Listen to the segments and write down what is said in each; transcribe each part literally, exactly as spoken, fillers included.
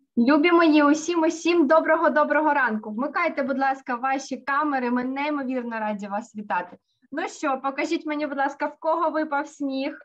Любі мої, усім усім доброго-доброго ранку. Вмикайте, будь ласка, ваші камери, ми неймовірно раді вас вітати. Ну що, покажіть мені, будь ласка, в кого випав сніг?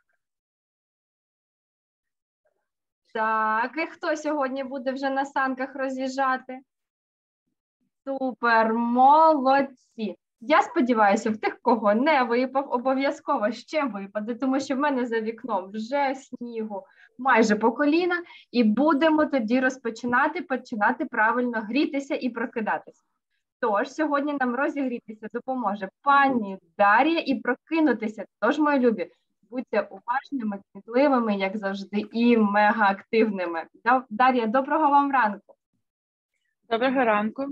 Так, і хто сьогодні буде вже на санках роз'їжджати? Супер, молодці. Я сподіваюся, в тих, кого не випав, обов'язково ще випаде, тому що в мене за вікном вже снігу майже по коліна, і будемо тоді розпочинати, починати правильно грітися і прокидатися. Тож, сьогодні нам розігрітися допоможе пані Дар'я і прокинутися. Тож, мої любі, будьте уважними, кмітливими, як завжди, і мегаактивними. Дар'я, доброго вам ранку. Доброго ранку.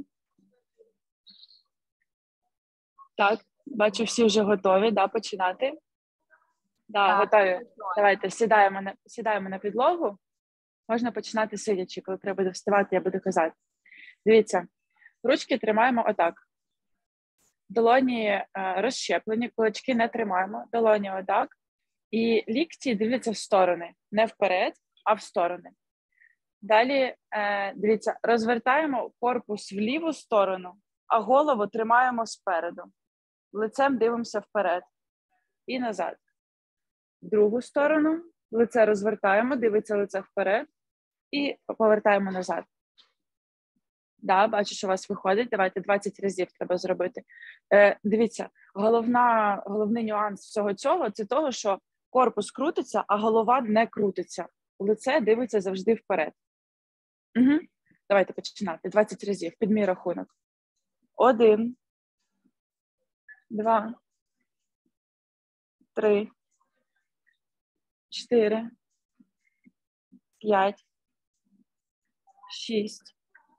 Так, бачу, всі вже готові, да, починати. Да, Так, готові. готові. Давайте, сідаємо на, сідаємо на підлогу. Можна починати сидячи, коли треба буде вставати, я буду казати. Дивіться, ручки тримаємо отак. Долоні е, розщеплені, кулачки не тримаємо, долоні отак. І лікті дивляться в сторони, не вперед, а в сторони. Далі, е, дивіться, розвертаємо корпус в ліву сторону, а голову тримаємо спереду. Лицем дивимося вперед і назад. В другу сторону лице розвертаємо, дивиться лице вперед і повертаємо назад. Да, бачу, що у вас виходить. Давайте двадцять разів треба зробити. Е, дивіться, головна, головний нюанс всього цього – це того, що корпус крутиться, а голова не крутиться. Лице дивиться завжди вперед. Угу. Давайте починати. двадцять разів. Під мій рахунок. Один. Два. Три. Чотири. П'ять. Шість.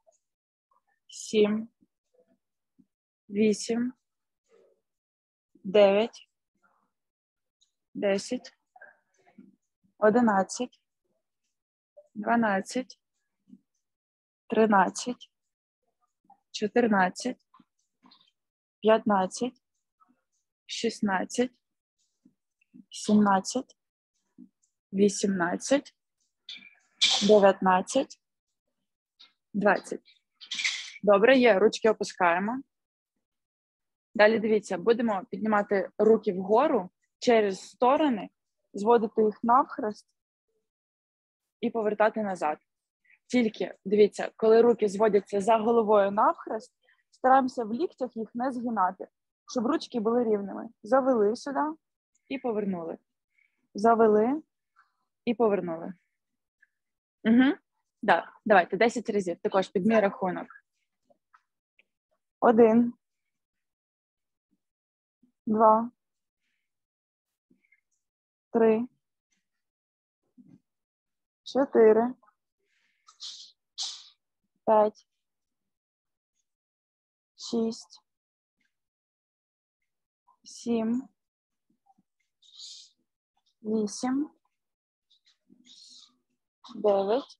Сім. Вісім. Дев'ять. Десять. Одинадцять. Дванадцять. Тринадцять. Чотирнадцять. П'ятнадцять. Шістнадцять. Сімнадцять. Вісімнадцять. Дев'ятнадцять. Двадцять. Добре, є. Ручки опускаємо. Далі дивіться, будемо піднімати руки вгору через сторони, зводити їх навхрест і повертати назад. Тільки, дивіться, коли руки зводяться за головою навхрест, стараємося в ліктях їх не згинати, щоб ручки були рівними. Завели сюди і повернули. Завели і повернули. Угу. Да. Давайте, десять разів. Також під мій рахунок. Один. Два. Три. Чотири. П'ять. Шість. Сім. Вісім. Дев'ять.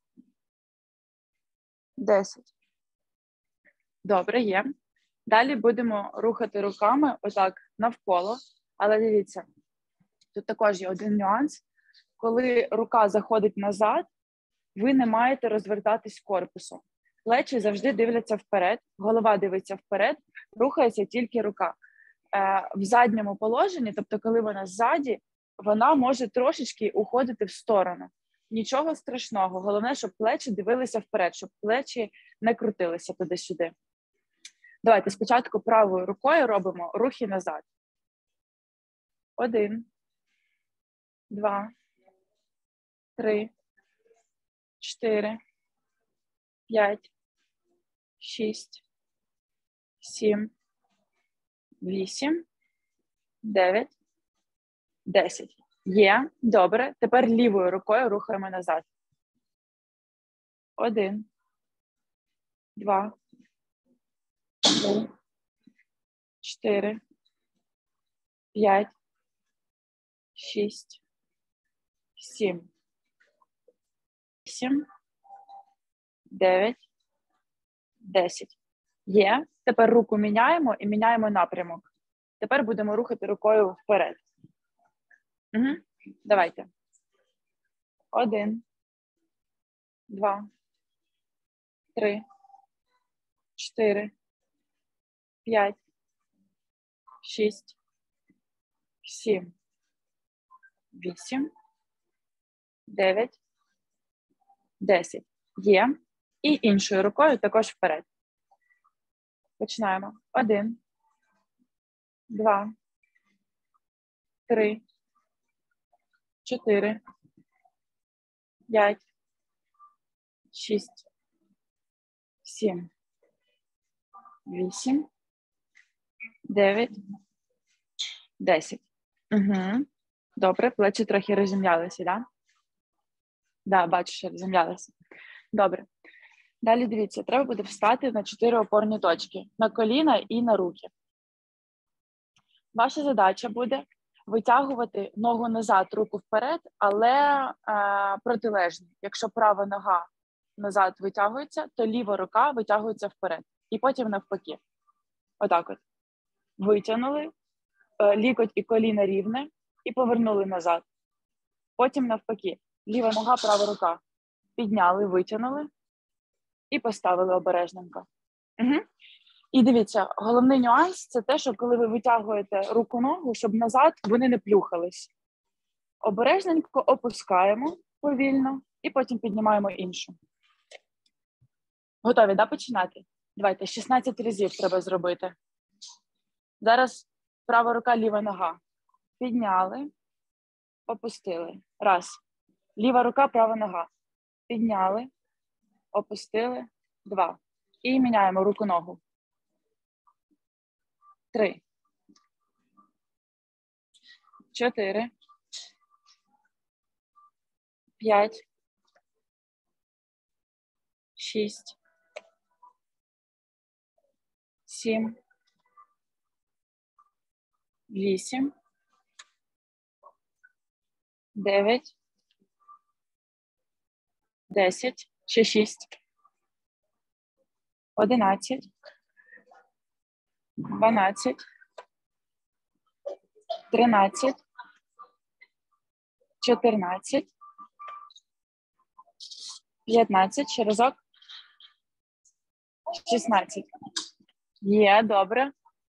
Десять. Добре, є. Далі будемо рухати руками отак навколо. Але дивіться, тут також є один нюанс. Коли рука заходить назад, ви не маєте розвертатись корпусом. Плечі завжди дивляться вперед, голова дивиться вперед, рухається тільки рука. Е, в задньому положенні, тобто коли вона ззаді, вона може трошечки уходити в сторону. Нічого страшного, головне, щоб плечі дивилися вперед, щоб плечі не крутилися туди-сюди. Давайте спочатку правою рукою робимо рухи назад. Один, два, три, чотири, п'ять, шість, сім, вісім, дев'ять, десять. Є. Добре. Тепер лівою рукою рухаємо назад. Один, два, три, чотири, п'ять, шість, сім, вісім, дев'ять, десять. Є. Тепер руку міняємо і міняємо напрямок. Тепер будемо рухати рукою вперед. Угу. Давайте. Один, два, три, чотири, п'ять, шість, сім, вісім, дев'ять, десять. Є. І іншою рукою також вперед. Починаємо. Один, два, три, чотири, п'ять, шість, сім, вісім, дев'ять, десять. Угу. Добре, плечі трохи розім'ялися, так? Да? Так, да, бачу, що розім'ялися. Добре. Далі дивіться, треба буде встати на чотири опорні точки. На коліна і на руки. Ваша задача буде витягувати ногу назад, руку вперед, але е, протилежно. Якщо права нога назад витягується, то ліва рука витягується вперед. І потім навпаки. Отак от. Витягнули, е, лікоть і коліна рівне, і повернули назад. Потім навпаки. Ліва нога, права рука. Підняли, витягнули і поставили обережненько. Угу. І дивіться, головний нюанс – це те, що коли ви витягуєте руку-ногу, щоб назад вони не плюхались. Обережненько опускаємо повільно і потім піднімаємо іншу. Готові, да, починати? Давайте, шістнадцять разів треба зробити. Зараз права рука, ліва нога. Підняли, опустили. Раз. Ліва рука, права нога. Підняли, опустили. Два. І міняємо руку-ногу. Три. Чотири. П'ять. Шість. Сім. Вісім. Дев'ять. Десять. Ще шість. Одинадцять. Дванадцять. Тринадцять. Чотирнадцять. П'ятнадцять. Ще разок. Шістнадцять. Є, добре.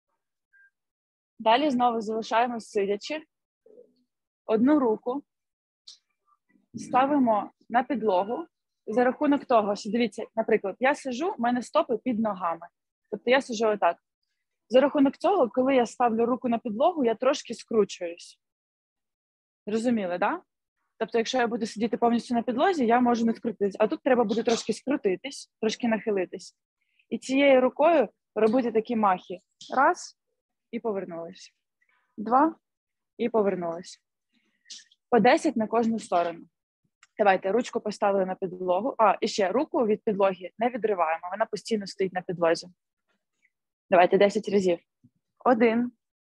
Далі знову залишаємо сидячи. Одну руку ставимо на підлогу. За рахунок того, що, дивіться, наприклад, я сиджу, в мене стопи під ногами. Тобто я сиджу отак. За рахунок цього, коли я ставлю руку на підлогу, я трошки скручуюсь. Розуміли, так? Да? Тобто, якщо я буду сидіти повністю на підлозі, я можу не скрутитись. А тут треба буде трошки скрутитись, трошки нахилитись. І цією рукою робити такі махи. Раз, і повернулись. Два, і повернулись. По десять на кожну сторону. Давайте, ручку поставили на підлогу. А, і ще руку від підлоги не відриваємо. Вона постійно стоїть на підлозі. Давайте десять разів. Один.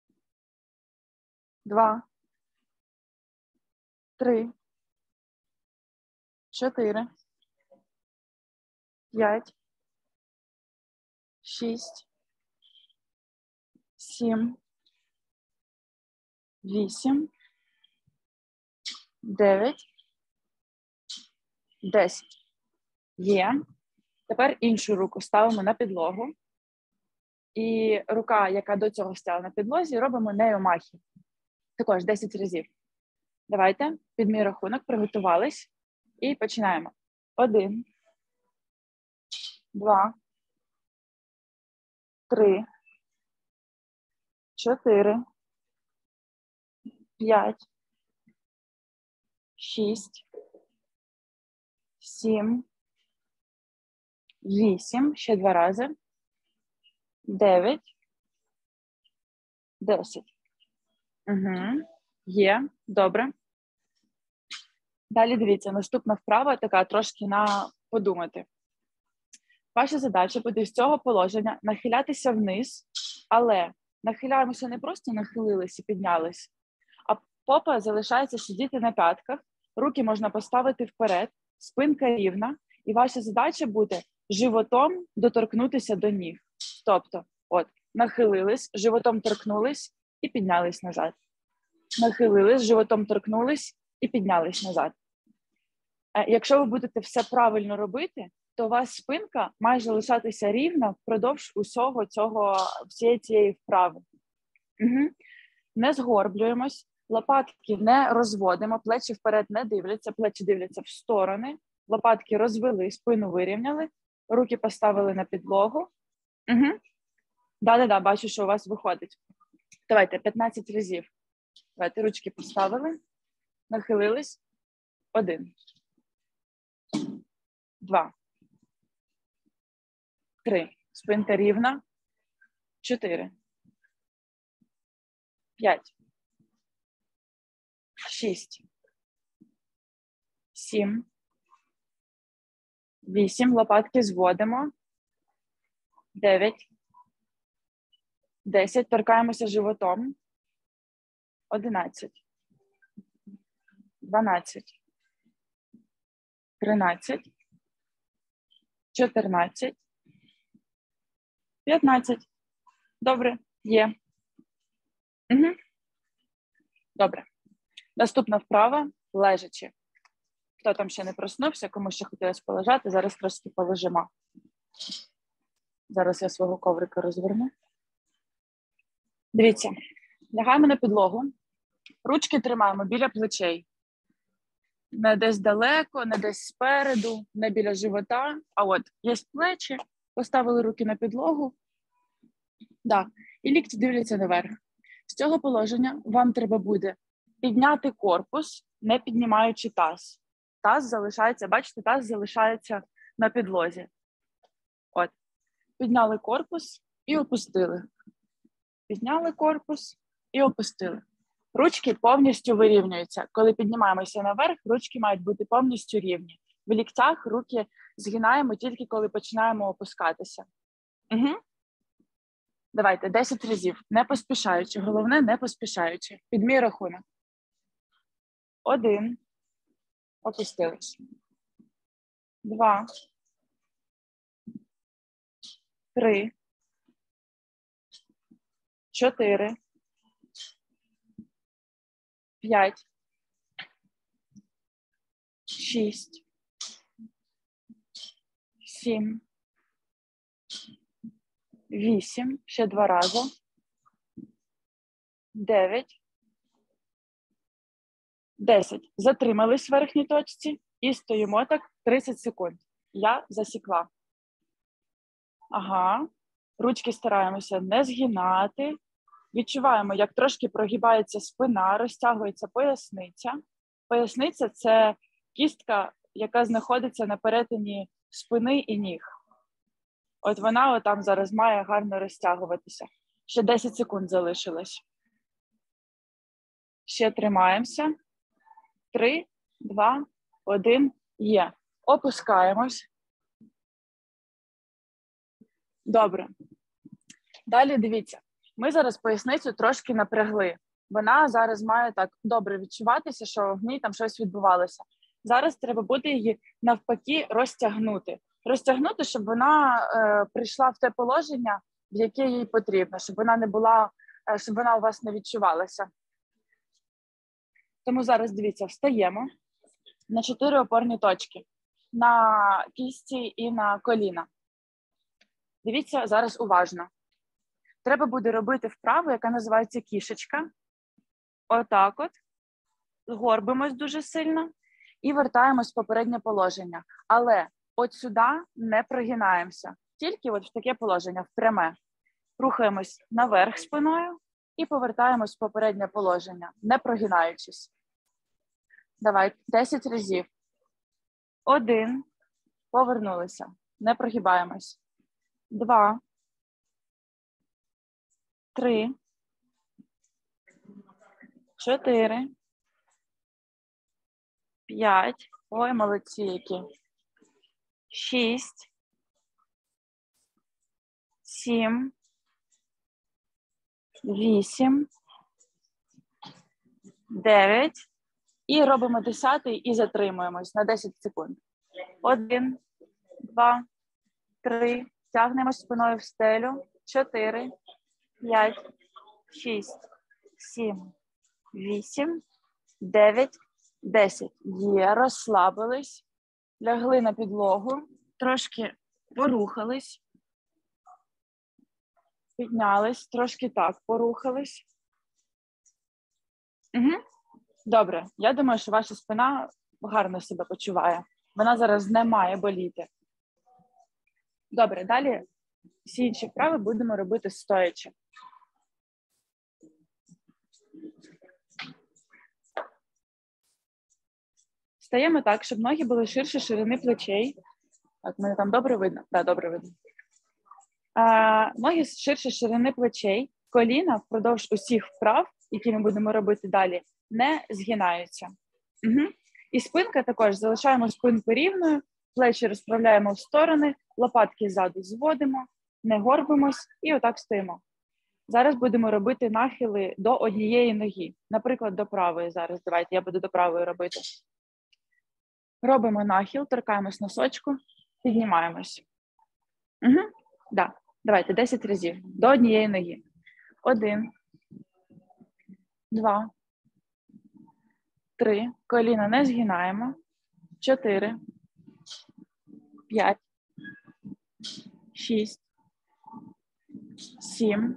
Два. Три. Чотири. П'ять. Шість. Сім. Вісім. Дев'ять. Десять. Є. Тепер іншу руку ставимо на підлогу. І рука, яка до цього стояла на підлозі, робимо нею махи. Також десять разів. Давайте, під мій рахунок, приготувались. І починаємо. Один. Два. Три. Чотири. П'ять. Шість. Сім. Вісім. Ще два рази. Дев'ять. Десять. Угу. Є. Добре. Далі дивіться, наступна вправа така трошки на подумати. Ваша задача буде з цього положення нахилятися вниз, але нахиляємося не просто нахилились і піднялись, а попа залишається сидіти на п'ятках, руки можна поставити вперед, спинка рівна, і ваша задача буде животом доторкнутися до ніг. Тобто, от, нахилились, животом торкнулись і піднялись назад. Нахилились, животом торкнулись і піднялись назад. Якщо ви будете все правильно робити, то у вас спинка має залишатися рівна впродовж усього цього, всієї цієї вправи. Угу. Не згорблюємось, лопатки не розводимо, плечі вперед не дивляться, плечі дивляться в сторони, лопатки розвели, спину вирівняли, руки поставили на підлогу. Угу. Да-да-да, бачу, що у вас виходить. Давайте п'ятнадцять разів. Давайте ручки поставили, нахилились. Один. Два. Три. Спинка рівна. Чотири. П'ять. Шість. Сім. Вісім. Лопатки зводимо. Дев'ять. Десять. Торкаємося животом. Одинадцять. Дванадцять. Тринадцять. Чотирнадцять. П'ятнадцять. Добре. Є. Угу. Добре. Наступна вправа – лежачи. Хто там ще не проснувся, кому ще хотілося полежати, зараз трошки полежимо. Зараз я свого коврика розверну. Дивіться, лягаємо на підлогу, ручки тримаємо біля плечей. Не десь далеко, не десь спереду, не біля живота, а от є плечі, поставили руки на підлогу, да, і лікті дивляться наверх. З цього положення вам треба буде підняти корпус, не піднімаючи таз. Таз залишається, бачите, таз залишається на підлозі. От, підняли корпус і опустили. Підняли корпус і опустили. Ручки повністю вирівнюються. Коли піднімаємося наверх, ручки мають бути повністю рівні. В ліктях руки згинаємо тільки коли починаємо опускатися. Угу. Давайте, десять разів, не поспішаючи. Головне, не поспішаючи. Під мій рахунок. Один. Опустились. Два. Три. Чотири. П'ять. Шість. Сім. Вісім. Ще два рази. Дев'ять. Десять. Затримались в верхній точці і стоїмо так тридцять секунд. Я засікла. Ага. Ручки стараємося не згинати. Відчуваємо, як трошки прогибається спина, розтягується поясниця. Поясниця – це кістка, яка знаходиться на перетині спини і ніг. От вона отам зараз має гарно розтягуватися. Ще десять секунд залишилось. Ще тримаємося. Три, два, один, є. Опускаємось. Добре. Далі дивіться. Ми зараз поясницю трошки напрягли. Вона зараз має так добре відчуватися, що в ній там щось відбувалося. Зараз треба буде її навпаки розтягнути. Розтягнути, щоб вона е, прийшла в те положення, в яке їй потрібно, щоб вона не була, е, щоб вона у вас не відчувалася. Тому зараз, дивіться, встаємо на чотири опорні точки. На кісті і на коліна. Дивіться зараз уважно. Треба буде робити вправу, яка називається кішечка. Отак от. Горбимось дуже сильно і вертаємось в попереднє положення. Але от сюди не прогинаємося. Тільки от в таке положення, в пряме. Рухаємось наверх спиною і повертаємось в попереднє положення, не прогинаючись. Давай, десять разів. Один. Повернулися. Не прогибаємось. Два. Три. Чотири. П'ять. Ой, молодці які. Шість. Сім. Вісім. Дев'ять. І робимо десятий і затримуємось на десять секунд. Один. Два. Три. Тягнемось спиною в стелю. Чотири. П'ять. Шість. Сім. Вісім. Дев'ять. Десять. Є. Розслабились. Лягли на підлогу. трошки порухались, піднялись, трошки так порухались. Угу. Добре, я думаю, що ваша спина гарно себе почуває. Вона зараз не має боліти. Добре, далі всі інші вправи будемо робити стоячи. Стаємо так, щоб ноги були ширше ширини плечей. Так, мене там добре видно? Так, да, добре видно. А, ноги ширше ширини плечей, коліна впродовж усіх вправ, які ми будемо робити далі, не згинаються. Угу. І спинка також, залишаємо спинку рівною, плечі розправляємо в сторони, лопатки ззаду зводимо, не горбимось і отак стоїмо. Зараз будемо робити нахили до однієї ноги. Наприклад, до правої зараз. Давайте, я буду до правої робити. Робимо нахил, торкаємось носочку, піднімаємось. Угу. Да. Давайте, десять разів. До однієї ноги. Один. Два. Три. Коліна не згинаємо. Чотири. П'ять. Шість. Сім.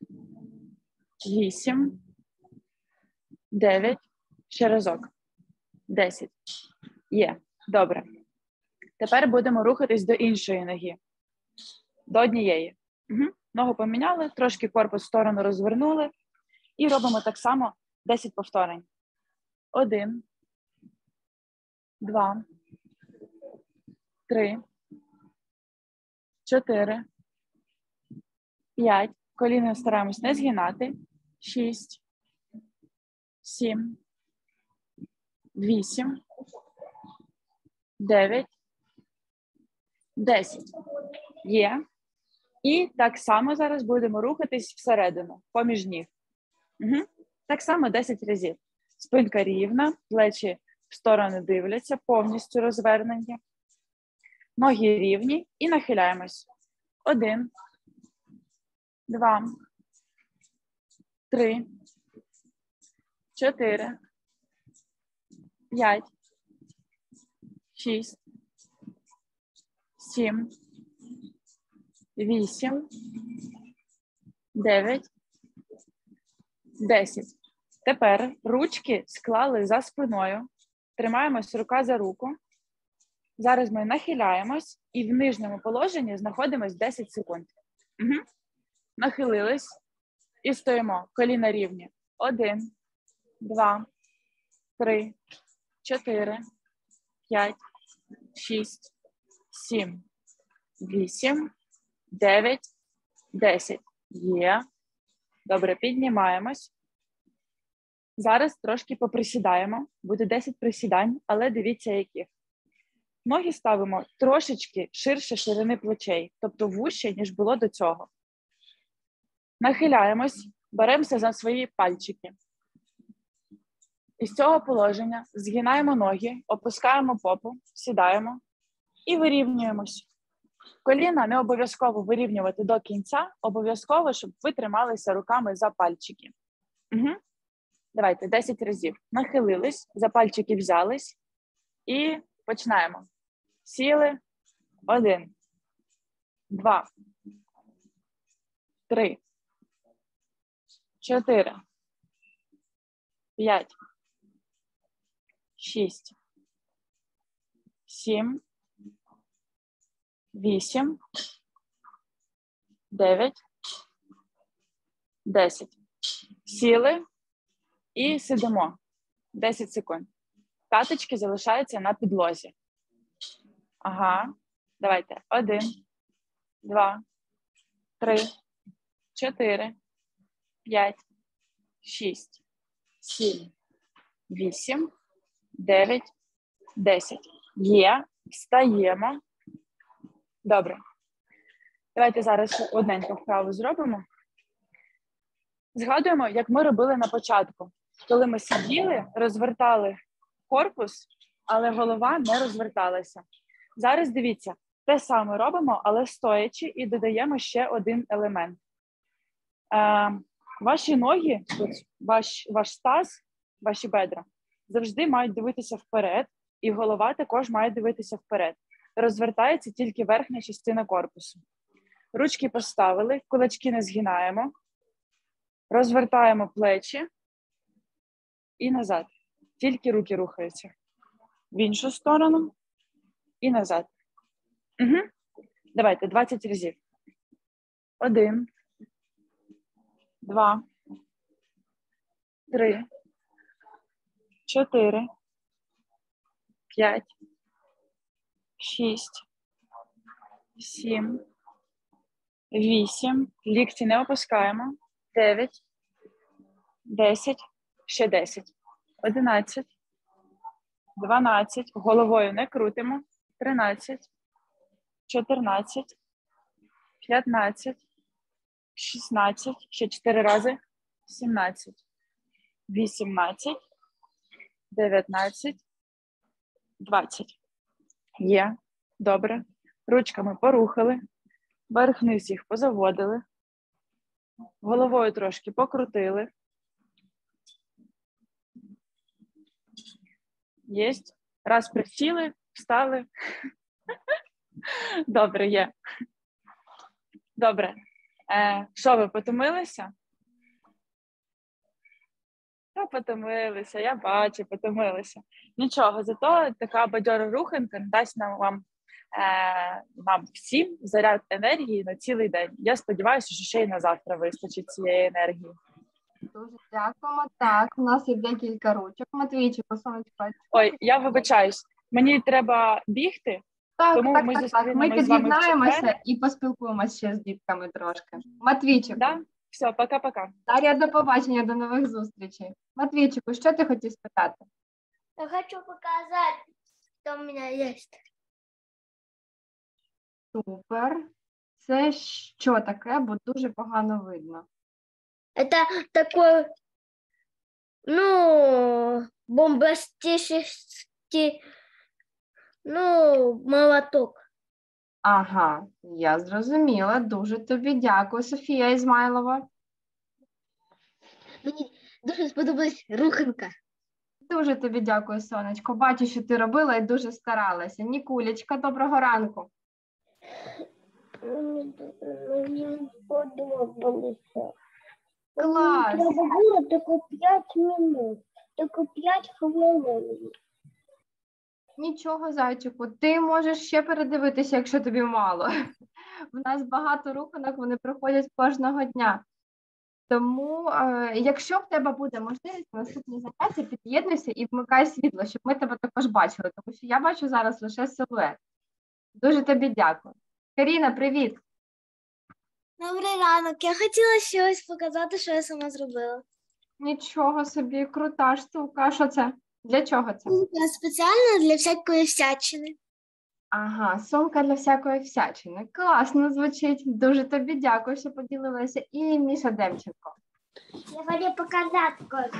Вісім. Дев'ять. Ще разок. Десять. Є. Добре. Тепер будемо рухатись до іншої ноги. До однієї. Угу. Ногу поміняли, трошки корпус в сторону розвернули. І робимо так само десять повторень. Один. Два. Три. Чотири. П'ять. Коліна стараємось не згинати. Шість. Сім. Вісім. Дев'ять. Десять. Є. І так само зараз будемо рухатись всередину, поміж ніг. Угу. Так само десять разів. Спинка рівна, плечі в сторони дивляться, повністю розвернені. Ноги рівні і нахиляємось. Один. Два. Три. Чотири. П'ять. Шість. Сім. Вісім. Дев'ять. Десять. Тепер ручки склали за спиною. Тримаємось рука за руку. Зараз ми нахиляємось і в нижньому положенні знаходимось десять секунд. Угу. Нахилились і стоїмо. Коліна рівні. Один, два, три, чотири, п'ять, шість, сім, вісім, дев'ять, десять. Є. Добре, піднімаємось. Зараз трошки поприсідаємо. Буде десять присідань, але дивіться яких. Ноги ставимо трошечки ширше ширини плечей, тобто вужче, ніж було до цього. Нахиляємось, беремося за свої пальчики. Із цього положення згинаємо ноги, опускаємо попу, сідаємо і вирівнюємось. Коліна не обов'язково вирівнювати до кінця, обов'язково, щоб ви трималися руками за пальчики. Угу. Давайте, десять разів. Нахилились, за пальчики взялись і починаємо. Сіли. Один. Два. Три. Чотири. П'ять. Шість. Сім. Вісім. Дев'ять. Десять. Сіли і сидимо. Десять секунд. П'яточки залишаються на підлозі. Ага. Давайте. Один. Два. Три. Чотири. П'ять. Шість. Сім. Вісім. Дев'ять. Десять. Є. Встаємо. Добре. Давайте зараз одненьку вправу зробимо. Згадуємо, як ми робили на початку. Коли ми сиділи, розвертали корпус, але голова не розверталася. Зараз дивіться, те саме робимо, але стоячи, і додаємо ще один елемент. Е, ваші ноги, ваш, ваш таз, ваші бедра завжди мають дивитися вперед, і голова також має дивитися вперед. розвертається тільки верхня частина корпусу. Ручки поставили, кулачки не згинаємо, розвертаємо плечі і назад. Тільки руки рухаються. В іншу сторону і назад. Угу. Давайте двадцять разів. Один, два, три, чотири, п'ять, шість, сім, вісім. Лікті не опускаємо. Дев'ять, десять, ще десять. Одинадцять, дванадцять. Головою не крутимо. Тринадцять, чотирнадцять, п'ятнадцять, шістнадцять. Ще чотири рази. Сімнадцять, вісімнадцять, дев'ятнадцять, двадцять. Є. Добре. Ручками порухали. Верх-вниз їх позаводили. Головою трошки покрутили. Єсть. Раз присіли, встали. Добре, є. Добре. Е, що, ви потомилися? Та потомилися, я бачу, потомилися. Нічого, зато така бадьора руханка дасть нам вам, е, нам всім заряд енергії на цілий день. Я сподіваюся, що ще й на завтра вистачить цієї енергії. Дуже дякуємо. Так, у нас є декілька ручок. Матвійчику, сонечко. Ой, я вибачаюсь, мені треба бігти, Так, тому так, ми так, так. Ми зустрінемось з вами в під'єднаємося четвер. і поспілкуємося ще з дітками трошки. Матвійчику, Да? Все, пока-пока. Дар'я, до побачення, до нових зустрічей. Матвійчику, що ти хотів спитати? Я хочу показать, что у меня есть. Супер. Це що таке, бо дуже погано видно. Это такой, ну, бомбастический, ну, молоток. Ага, я зрозуміла. Дуже тобі дякую, Софія Ізмайлова. Мені дуже сподобалась руханка. Дуже тобі дякую, сонечко. Бачу, що ти робила і дуже старалася. Нікулечка, доброго ранку. Мені сподобалося. Клас. Треба було тільки п'ять минут, тільки п'ять хвилин. Нічого, зайчику, ти можеш ще передивитися, якщо тобі мало. В нас багато руханок, вони проходять кожного дня. Тому, е, якщо в тебе буде можливість, на наступні заняття під'єднуйся і вмикай світло, щоб ми тебе також бачили, тому що я бачу зараз лише силует. Дуже тобі дякую. Каріна, привіт! Добрий ранок. Я хотіла щось показати, що я сама зробила. Нічого собі, крута штука. Що це? Для чого це? Спеціально для всякої всячини. Ага, сумка для всякої всячини. Класно звучить. Дуже тобі дякую, що поділилася. І Міша Демченко. Я хочу показати кое-що.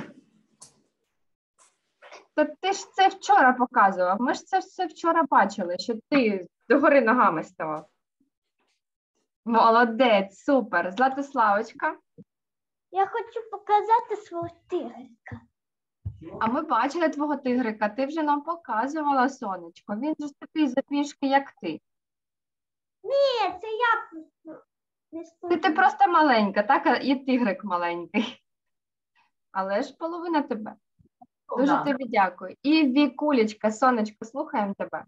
Та ти ж це вчора показував. Ми ж це все вчора бачили, що ти догори ногами ставав. Молодець, супер. Златославочка. Я хочу показати свого тигрика. А ми бачили твого тигрика. Ти вже нам показувала, сонечко. Він же ж такий запішки, як ти. Ні, це я. Не Ти, ти просто маленька, так? А і тигрик маленький. Але ж половина тебе. Дуже Да. тобі дякую. І Вікулечка, сонечко, слухаємо тебе.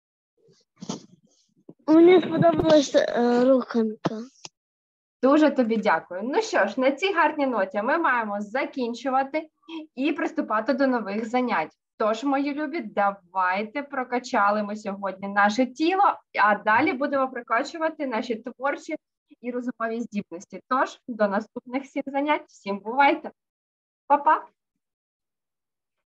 Мені сподобалася е, руханка. Дуже тобі дякую. Ну що ж, на цій гарній ноті ми маємо закінчувати і приступати до нових занять. Тож, мої любі, давайте прокачали ми сьогодні наше тіло, а далі будемо прокачувати наші творчі і розумові здібності. Тож, до наступних всіх занять. Всім бувайте! Па-па!